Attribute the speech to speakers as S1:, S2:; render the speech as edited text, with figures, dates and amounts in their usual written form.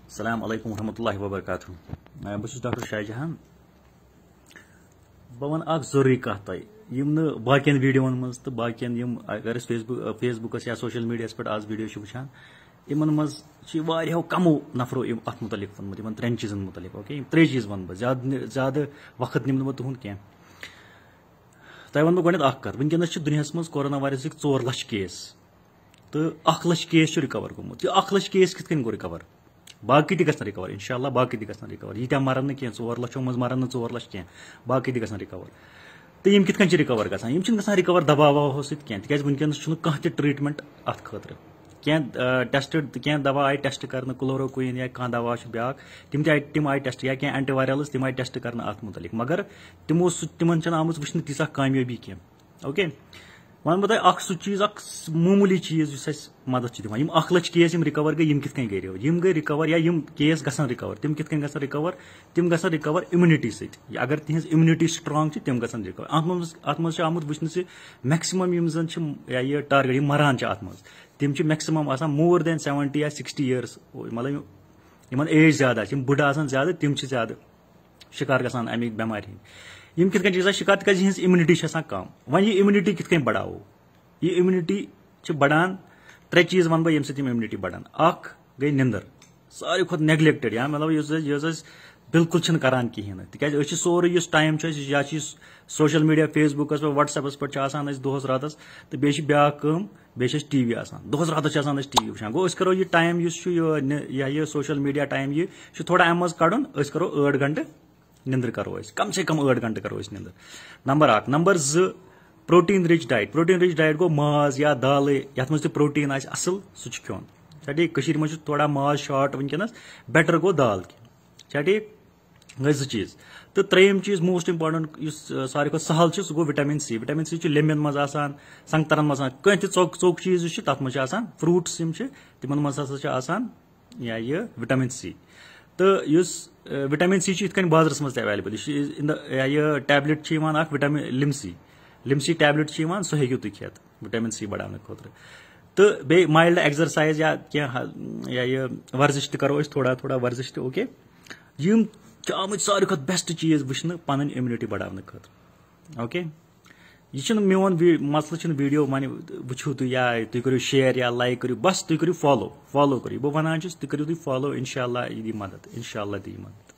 S1: Assalamu alaikum warahmatullahi wabarakatuh. Bus Dr. Shahjahan. Bhavan ak zori kahta. Yim ne bakiyan video maz to bakiyan yim agar Facebook ya social media पर आज video छु वुचान इमन मज छि Wario कमो नफरो अत मुतलिक वनमत इमन त्रेन चीजन मुतलिक ओके त्रे चीज वन ज्यादा वक्त निम तुहन क्या तय वन गड अख वनकस दुनियास मज कोरोना वायरस 4 लाख केस तो 1 लाख केस रिकवर गोमुत यह 1 लाख केस कित गो रिकवर बाकी गन रिकवर इंशाल्लाह बाकी गन रिकवर यीत्या मरन कह 4 लाखों मज मरन 4 लाख कह बाकी गन रिकवर तो यम कित रिकवर गसान रिकवर दवा ववा सत कह तिक वनकस कह ट्रीटमेंट अत खतर क्या टेस्ट क्या दवा आई टेस्ट कर क्लोरोक्विन या कह दवा ब्या तिम आई टेस्ट या क्या एंटीवायरल्स तिम आई टेस्ट कर अत मुतलिक मगर तिमन आमुत वुचन तीसा कामयाबी कह ओके वन बह अख सह चीज मामूली चीज मदद दिवान 1 लाख केस रिकवर गई गई रिकवर या केस गसन रिकवर तिम कित गसन रिकवर तिम गसन रिकवर इम्यूनिटी सत अगर तिहज इम्यूनिटी स्ट्रांग तिम गसन रिकवर अत मज आमुत वुचन मैक्सिमम यम जन यह टारगेट मरान अत मज तिम मैक्सिमम मोर देन 70 या 60 ईयर्स मतलब इन एज ज्यादा बुढ़ा ज्यादा तिम ज्यादा शिकार गसान अमिक बेमार यम कित चीजा शिकार तिज इम्यूनिटी कम वन यह इम्यूनिटी कित बढ़ाओ यह इम्यूनिटी बढ़ान 3 चीज वन बह यम इम्यूनिटी बढ़ान अख गई निंदर सारे खुद नेग्लेक्टेड या मतलब बिल्कुल करान कहें तिक सोरे टाइम या सोशल मीडिया फेसबुक पे व्हाट्सएपस पे दोहस रात तो बे ब्या बे टीवी दोहस रात टीवी वुचान गो करो यह टाइम यह सोशल मीडिया टाइम यह थोड़ा अम कड़न करो 8 घंटे निंदर करो कम से कम 8 घंटे करो निंदर number 1 number 2 protein rich diet गो माज या दाल ये मज प्रोटीन असल सह खोन ठीक मज थोड़ा माज शॉर्ट वनकस बेटर गो दाल क्या ठीक गई 2 चीज तो 3 चीज मोस्ट इंपॉर्टेंट सारे को सहल सह गो विटामिन सी लेम्बन मज संगतरन मज कह चौक चीज तथ मज फ्रूट्स तिमन मज या यह विटामिन सी तो विटामिन सी इथ बाजारस मज अवेलेबल यह टैबलेट विटामिन लिमसी टैबलेट सह हेकू तुम खेत विटामिन सी बढ़ाने खुद तो बे माइल्ड एक्सरसाइज या क्या वर्जिश करो थोड़ा थोड़ा वर्जिश ओके यम आमुत सारे खुद बेस्ट चीज वुचन पन इम्यूनिटी बढ़ाने खुद ओके यह मोन मसल वीडियो मान वुचू तुम या तुम करो शेयर या लाइक करो बस तुम करो फॉलो करो बह वन तुम करो तुम फॉलो इंशाल्लाह यह दी मदद इंशाल्लाह दी मदद।